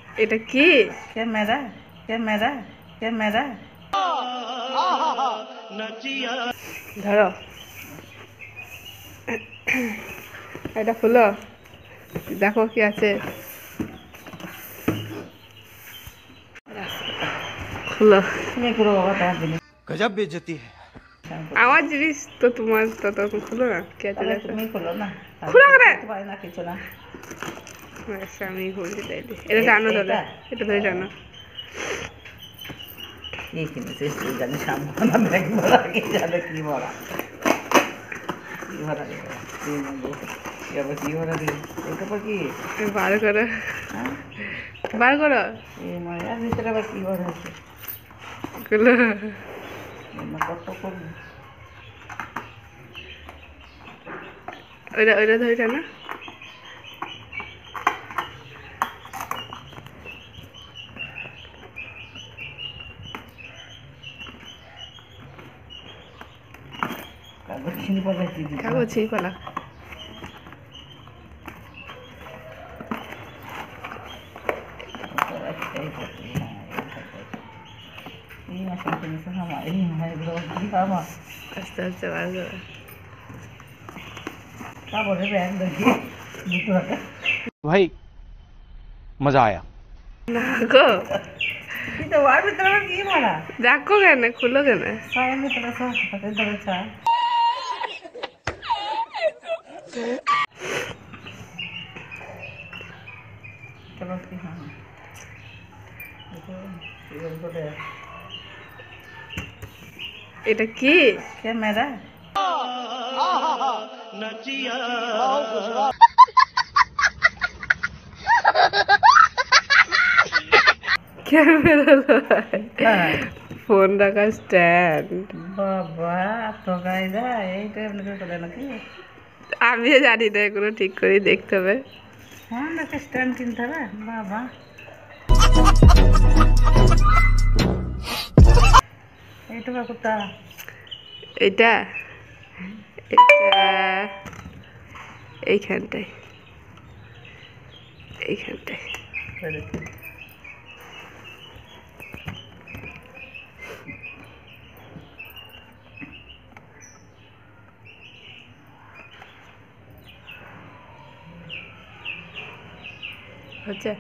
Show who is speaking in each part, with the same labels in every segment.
Speaker 1: এটা কি?
Speaker 2: Camera camera camera.
Speaker 1: ধরো এটা খুলো, দেখো কি আছে। খুলো।
Speaker 2: তুমি পুরো বাবা তোমার জিনিস
Speaker 3: गजब बेइज्जती है।
Speaker 1: আমার জিনিস তো তোমার, তো তখন খুলো না কি আছে
Speaker 2: তাহলে
Speaker 1: দেখো।
Speaker 2: তুমি খোলো না।
Speaker 1: খোলা করে।
Speaker 2: করতে পারি না কিছু না।
Speaker 1: আচ্ছা আমি খুলছি তাইলে। এটা জানো তাহলে, এটা ধরে জানো।
Speaker 2: এই কিনেছিস তুই জানি সামনে ব্যাগ ভরা কি জানে কি ভরা কি ভরা তুই নেবো এবার কি ভরা দিই এটা পর কি
Speaker 1: বার করো,
Speaker 2: হ্যাঁ
Speaker 1: বার করো।
Speaker 2: এই মায়ের ভিতরে আবার কি ভরা আছে
Speaker 1: খুলো।
Speaker 2: কত করবো
Speaker 1: ওইটা ওইটা ধরে জানো।
Speaker 2: কাগজ ছিঁড়ে পাবে কি দিবি
Speaker 1: কাগজ ছিঁড়ে পালা।
Speaker 2: এই মাসে কিনেছে আমার এই মায়ের কি আমার
Speaker 1: আস্তে আস্তে বার করো।
Speaker 2: কাপড়ের ব্যাগ দেখি দুটো টাকা
Speaker 3: भाई मजा आया।
Speaker 1: দেখো
Speaker 2: কিন্তু ওর ভিতরে আবার কি ভরা
Speaker 1: দেখো কেন, খুলো কেন।
Speaker 2: সায়ের ভিতরে সব হাতে ধরে চা চলো কি হ্যাঁ
Speaker 1: এটা কি?
Speaker 2: ক্যামেরা
Speaker 1: ক্যামেরা ফোন রাখার স্ট্যান্ড।
Speaker 2: বাবা তো গাইদা এইটা এমনি করে নাকি
Speaker 1: আমিও জানি না, এগুলো ঠিক করে দেখতে হবে।
Speaker 2: হ্যাঁ নাকি স্ট্যান্ড কিনতে হবে বাবা এইটুকু কোথা
Speaker 1: এটা এটা এইখানটায়, এইখানটায়। হচ্ছে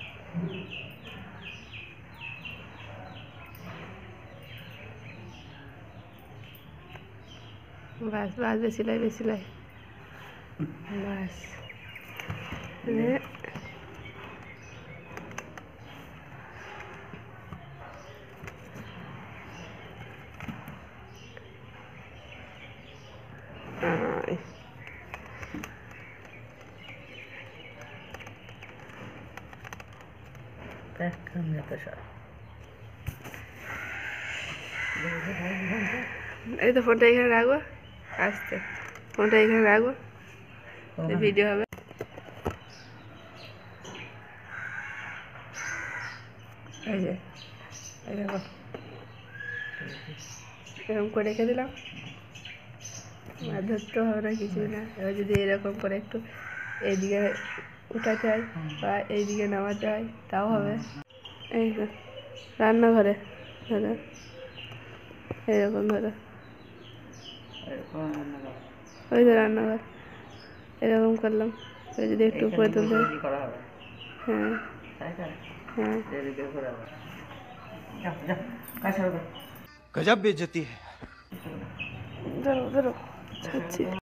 Speaker 1: বাস বাস, বেশি লাই বেশি লাই, বাস। এই তো ফোনটা এখানে রাখবো, আসতে ফোনটা এখানে রাখবো, ভিডিও হবে। এই যে এই দেখো এরকম করে রেখে দিলাম, আর ধরতে হবে না কিছুই না। এবার যদি এরকম করে একটু এইদিকে উঠাতে হয় বা এইদিকে নামাতে হয় তাও হবে। এই তো রান্নাঘরে ধরো, এরকম ধরো, ওই তো রান্নাঘর এরকম করলাম। যদি একটু উপরে তুলতে, হ্যাঁ হ্যাঁ।
Speaker 3: गजब बेइज्जती है।
Speaker 1: ধরো ধরো ছাড়ছি।